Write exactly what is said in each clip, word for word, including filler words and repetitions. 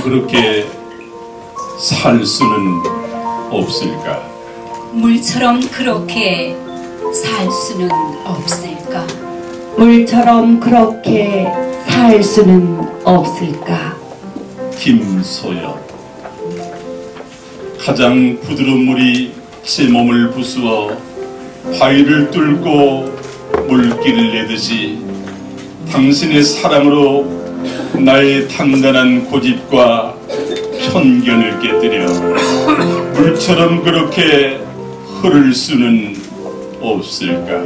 그렇게 살 수는 없을까? 물처럼 그렇게 살 수는 없을까? 물처럼 그렇게 살 수는 없을까? 김소연. 가장 부드러운 물이 제 몸을 부수어 바위를 뚫고 물길을 내듯이 당신의 사랑으로 나의 단단한 고집과 편견을 깨뜨려 물처럼 그렇게 흐를 수는 없을까?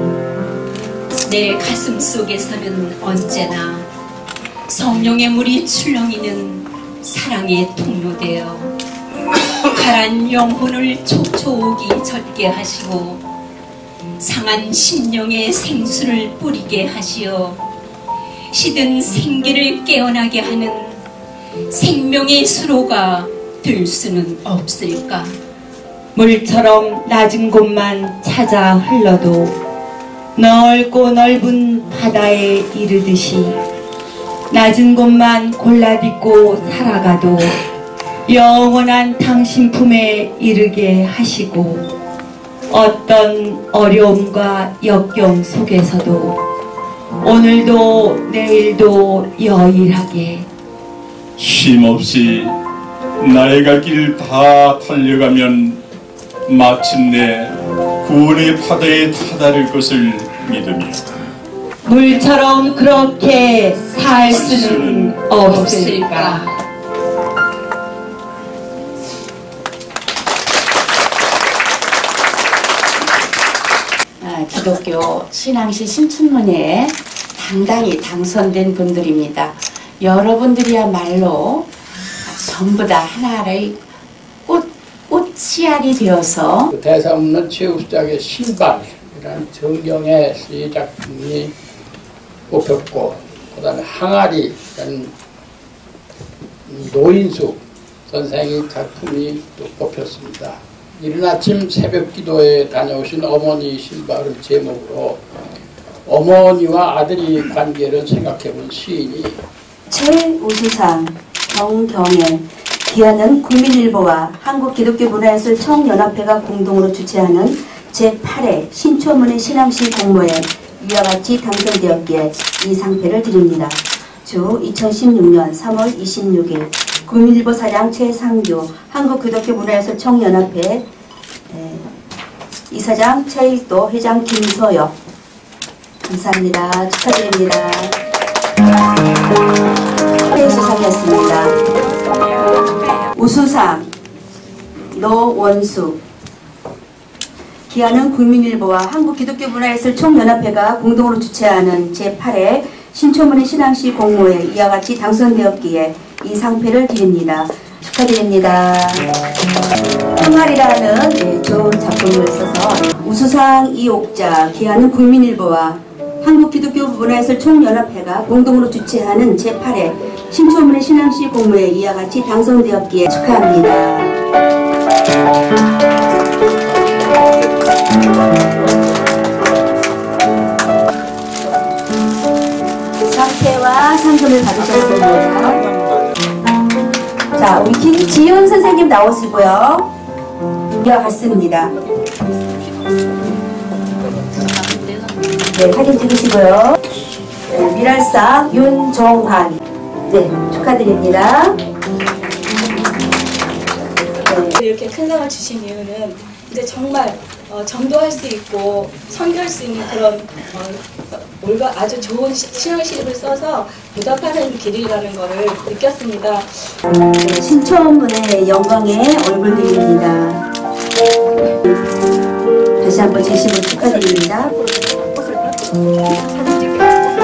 내 가슴 속에서는 언제나 성령의 물이 출렁이는 사랑의 통로되어 가란 영혼을 촉촉이 젖게 하시고 상한 심령의 생수를 뿌리게 하시어 시든 생기를 깨어나게 하는 생명의 수로가 될 수는 없을까? 물처럼 낮은 곳만 찾아 흘러도 넓고 넓은 바다에 이르듯이 낮은 곳만 골라딛고 살아가도 영원한 당신 품에 이르게 하시고 어떤 어려움과 역경 속에서도 오늘도 내일도 여일하게 쉼없이 나의 갈 길 다 달려가면 마침내 구원의 바다에 다다를 것을 믿으며 물처럼 그렇게 살 수는 없을까? 기독교 신앙시 신춘문예에 당당히 당선된 분들입니다. 여러분들이야말로 전부 다 하나의 꽃, 꽃씨알이 되어서 그 대사 없는 최우수작의 신발이라는 정경의 시 작품이 뽑혔고, 그 다음에 항아리라는 노인숙 선생의 작품이 또 뽑혔습니다. 이른 아침 새벽 기도에 다녀오신 어머니 신발을 제목으로 어머니와 아들의 관계를 생각해본 시인이 최우수상 정경애 기아는 국민일보와 한국기독교문화예술 청연합회가 공동으로 주최하는 제팔 회 신초문예 신앙시 공모에 위와 같이 당선되었기에 이 상패를 드립니다. 주 이천십육 년 삼월 이십육 일 국민일보 사장 최상규, 한국기독교문화예술 청연합회 네, 이사장 최일도, 회장 김서엽. 감사합니다. 축하드립니다. 네, 수상이었습니다. 우수상 노원수. 기아는 국민일보와 한국기독교문화예술 총연합회가 공동으로 주최하는 제팔 회 신초문예 신앙시 공모에 이와 같이 당선되었기에 이 상패를 드립니다. 축하드립니다. 항아리라는 네, 좋은 작품을 써서 우수상 이옥자 기아는 국민일보와 한국기독교문화예술 총연합회가 공동으로 주최하는 제팔 회 신초문예 신앙시 공모에 이와 같이 당선되었기에 축하합니다. 상패와 상금을 받으셨습니다. 자, 우리 김지윤 선생님 나오시고요. 이와 같습니다. 네, 사진 찍으시고요. 네, 미랄상 윤종환. 네, 축하드립니다. 네. 이렇게 큰 상을 주신 이유는 이제 정말 어, 전도할 수 있고 선교할 수 있는 그런 어, 올바 아주 좋은 신앙시집을 써서 보답하는 길이라는 것을 느꼈습니다. 네, 신초문예 영광의 얼굴들입니다. 다시 한번 진심으로 축하드립니다. 사진 찍겠습니다.